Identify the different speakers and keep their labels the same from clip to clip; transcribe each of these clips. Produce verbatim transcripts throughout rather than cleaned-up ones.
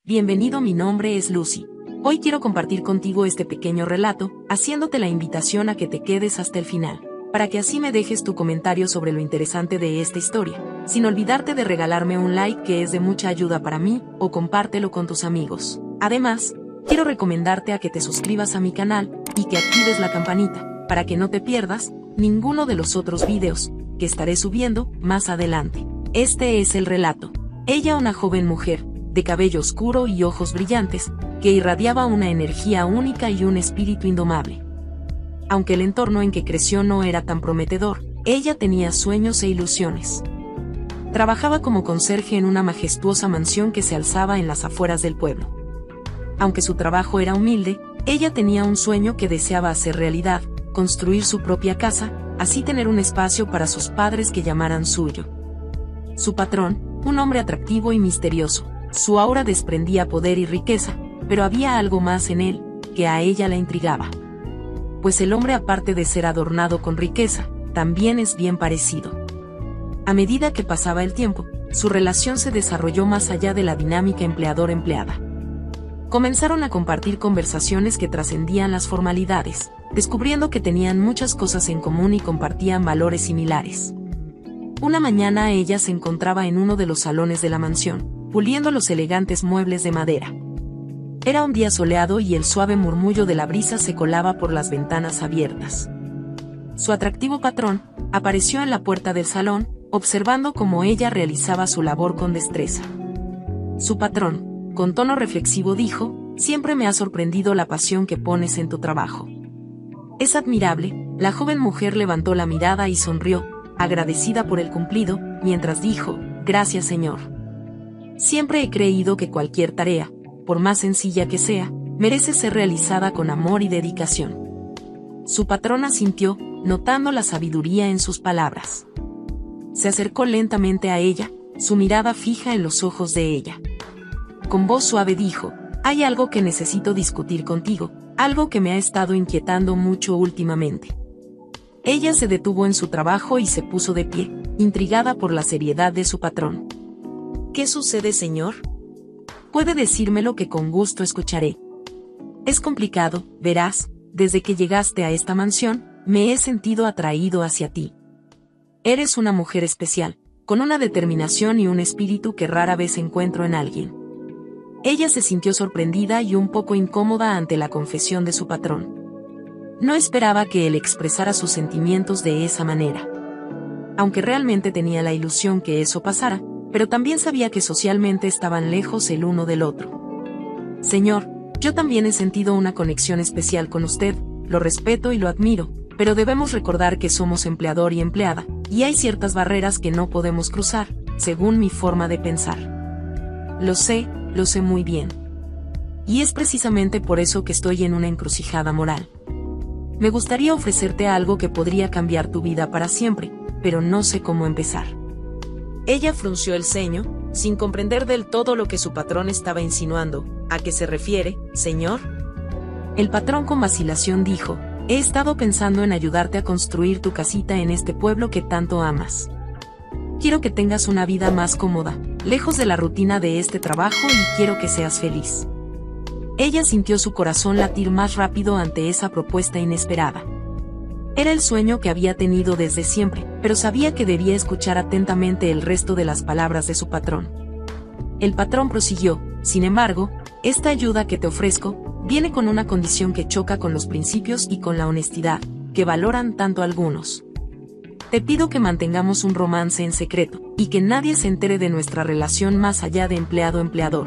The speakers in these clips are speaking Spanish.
Speaker 1: bienvenido, mi nombre es Lucy. Hoy quiero compartir contigo este pequeño relato, haciéndote la invitación a que te quedes hasta el final, para que así me dejes tu comentario sobre lo interesante de esta historia, sin olvidarte de regalarme un like que es de mucha ayuda para mí, o compártelo con tus amigos. Además, quiero recomendarte a que te suscribas a mi canal, y que actives la campanita, para que no te pierdas ninguno de los otros videos que estaré subiendo más adelante. Este es el relato. Ella, una joven mujer, de cabello oscuro y ojos brillantes, que irradiaba una energía única y un espíritu indomable. Aunque el entorno en que creció no era tan prometedor, ella tenía sueños e ilusiones. Trabajaba como conserje en una majestuosa mansión que se alzaba en las afueras del pueblo. Aunque su trabajo era humilde, ella tenía un sueño que deseaba hacer realidad: construir su propia casa, así tener un espacio para sus padres que llamaran suyo. Su patrón, un hombre atractivo y misterioso, su aura desprendía poder y riqueza, pero había algo más en él, que a ella la intrigaba. Pues el hombre, aparte de ser adornado con riqueza, también es bien parecido. A medida que pasaba el tiempo, su relación se desarrolló más allá de la dinámica empleador-empleada. Comenzaron a compartir conversaciones que trascendían las formalidades, descubriendo que tenían muchas cosas en común y compartían valores similares. Una mañana ella se encontraba en uno de los salones de la mansión, puliendo los elegantes muebles de madera. Era un día soleado y el suave murmullo de la brisa se colaba por las ventanas abiertas. Su atractivo patrón apareció en la puerta del salón, observando cómo ella realizaba su labor con destreza. Su patrón, con tono reflexivo, dijo: «Siempre me ha sorprendido la pasión que pones en tu trabajo. Es admirable». La joven mujer levantó la mirada y sonrió, agradecida por el cumplido, mientras dijo: «Gracias, señor. Siempre he creído que cualquier tarea, por más sencilla que sea, merece ser realizada con amor y dedicación». Su patrón asintió, notando la sabiduría en sus palabras. Se acercó lentamente a ella, su mirada fija en los ojos de ella. Con voz suave dijo: «Hay algo que necesito discutir contigo, algo que me ha estado inquietando mucho últimamente». Ella se detuvo en su trabajo y se puso de pie, intrigada por la seriedad de su patrón. «¿Qué sucede, señor? Puede decírmelo, que con gusto escucharé». «Es complicado, verás, desde que llegaste a esta mansión, me he sentido atraído hacia ti. Eres una mujer especial, con una determinación y un espíritu que rara vez encuentro en alguien». Ella se sintió sorprendida y un poco incómoda ante la confesión de su patrón. No esperaba que él expresara sus sentimientos de esa manera. Aunque realmente tenía la ilusión que eso pasara, pero también sabía que socialmente estaban lejos el uno del otro. «Señor, yo también he sentido una conexión especial con usted, lo respeto y lo admiro, pero debemos recordar que somos empleador y empleada, y hay ciertas barreras que no podemos cruzar, según mi forma de pensar. Lo sé, lo sé muy bien. Y es precisamente por eso que estoy en una encrucijada moral. Me gustaría ofrecerte algo que podría cambiar tu vida para siempre, pero no sé cómo empezar». Ella frunció el ceño, sin comprender del todo lo que su patrón estaba insinuando. «¿A qué se refiere, señor?». El patrón, con vacilación, dijo: «He estado pensando en ayudarte a construir tu casita en este pueblo que tanto amas. Quiero que tengas una vida más cómoda, lejos de la rutina de este trabajo, y quiero que seas feliz». Ella sintió su corazón latir más rápido ante esa propuesta inesperada. Era el sueño que había tenido desde siempre, pero sabía que debía escuchar atentamente el resto de las palabras de su patrón. El patrón prosiguió: «Sin embargo, esta ayuda que te ofrezco viene con una condición que choca con los principios y con la honestidad, que valoran tanto algunos. Te pido que mantengamos un romance en secreto, y que nadie se entere de nuestra relación más allá de empleado-empleador».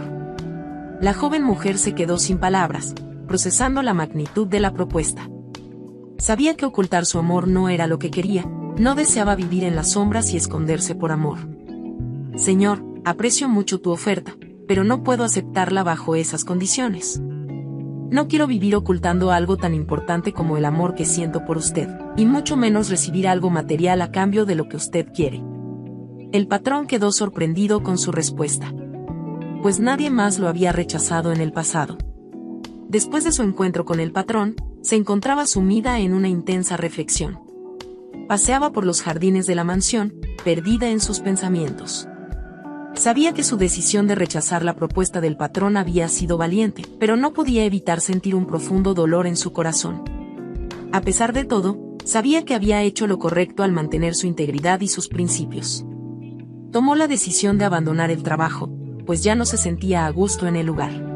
Speaker 1: La joven mujer se quedó sin palabras, procesando la magnitud de la propuesta. Sabía que ocultar su amor no era lo que quería, no deseaba vivir en las sombras y esconderse por amor. «Señor, aprecio mucho tu oferta, pero no puedo aceptarla bajo esas condiciones. No quiero vivir ocultando algo tan importante como el amor que siento por usted, y mucho menos recibir algo material a cambio de lo que usted quiere». El patrón quedó sorprendido con su respuesta, pues nadie más lo había rechazado en el pasado. Después de su encuentro con el patrón, se encontraba sumida en una intensa reflexión. Paseaba por los jardines de la mansión, perdida en sus pensamientos. Sabía que su decisión de rechazar la propuesta del patrón había sido valiente, pero no podía evitar sentir un profundo dolor en su corazón. A pesar de todo, sabía que había hecho lo correcto al mantener su integridad y sus principios. Tomó la decisión de abandonar el trabajo, pues ya no se sentía a gusto en el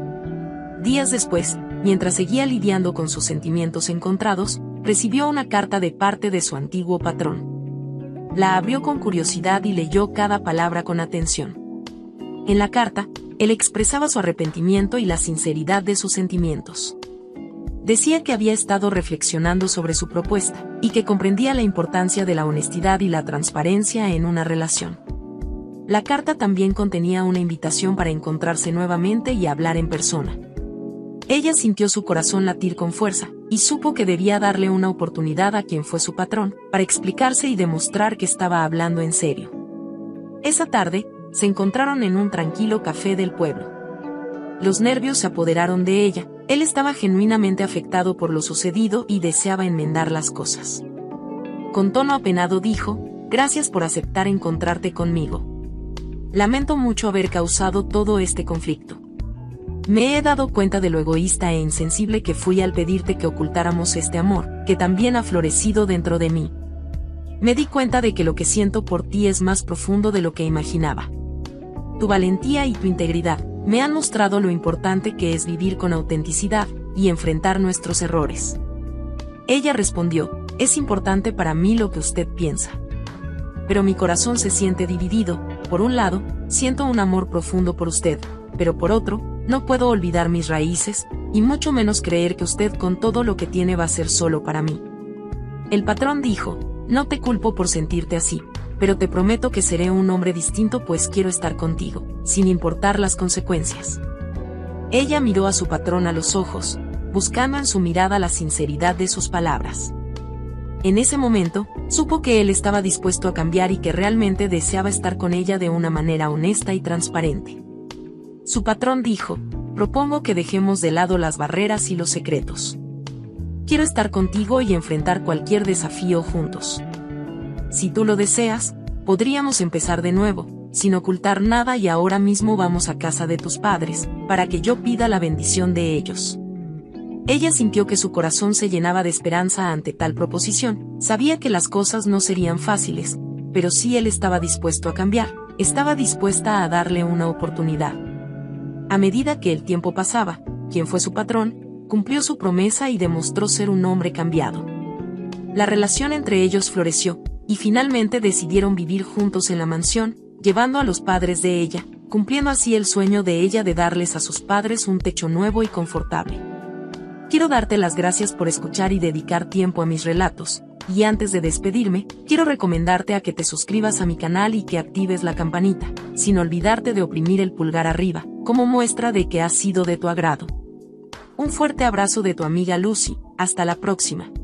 Speaker 1: lugar. Días después, mientras seguía lidiando con sus sentimientos encontrados, recibió una carta de parte de su antiguo patrón. La abrió con curiosidad y leyó cada palabra con atención. En la carta, él expresaba su arrepentimiento y la sinceridad de sus sentimientos. Decía que había estado reflexionando sobre su propuesta, y que comprendía la importancia de la honestidad y la transparencia en una relación. La carta también contenía una invitación para encontrarse nuevamente y hablar en persona. Ella sintió su corazón latir con fuerza, y supo que debía darle una oportunidad a quien fue su patrón, para explicarse y demostrar que estaba hablando en serio. Esa tarde, se encontraron en un tranquilo café del pueblo. Los nervios se apoderaron de ella, él estaba genuinamente afectado por lo sucedido y deseaba enmendar las cosas. Con tono apenado dijo: «Gracias por aceptar encontrarte conmigo. Lamento mucho haber causado todo este conflicto. Me he dado cuenta de lo egoísta e insensible que fui al pedirte que ocultáramos este amor, que también ha florecido dentro de mí. Me di cuenta de que lo que siento por ti es más profundo de lo que imaginaba. Tu valentía y tu integridad me han mostrado lo importante que es vivir con autenticidad y enfrentar nuestros errores». Ella respondió: «Es importante para mí lo que usted piensa. Pero mi corazón se siente dividido. Por un lado, siento un amor profundo por usted, pero por otro, no puedo olvidar mis raíces, y mucho menos creer que usted con todo lo que tiene va a ser solo para mí». El patrón dijo: «No te culpo por sentirte así, pero te prometo que seré un hombre distinto, pues quiero estar contigo, sin importar las consecuencias». Ella miró a su patrón a los ojos, buscando en su mirada la sinceridad de sus palabras. En ese momento, supo que él estaba dispuesto a cambiar y que realmente deseaba estar con ella de una manera honesta y transparente. Su patrón dijo: «Propongo que dejemos de lado las barreras y los secretos. Quiero estar contigo y enfrentar cualquier desafío juntos. Si tú lo deseas, podríamos empezar de nuevo, sin ocultar nada, y ahora mismo vamos a casa de tus padres, para que yo pida la bendición de ellos». Ella sintió que su corazón se llenaba de esperanza ante tal proposición. Sabía que las cosas no serían fáciles, pero si él estaba dispuesto a cambiar, estaba dispuesta a darle una oportunidad. A medida que el tiempo pasaba, quien fue su patrón, cumplió su promesa y demostró ser un hombre cambiado. La relación entre ellos floreció, y finalmente decidieron vivir juntos en la mansión, llevando a los padres de ella, cumpliendo así el sueño de ella de darles a sus padres un techo nuevo y confortable. Quiero darte las gracias por escuchar y dedicar tiempo a mis relatos, y antes de despedirme, quiero recomendarte a que te suscribas a mi canal y que actives la campanita, sin olvidarte de oprimir el pulgar arriba, como muestra de que ha sido de tu agrado. Un fuerte abrazo de tu amiga Lucy, hasta la próxima.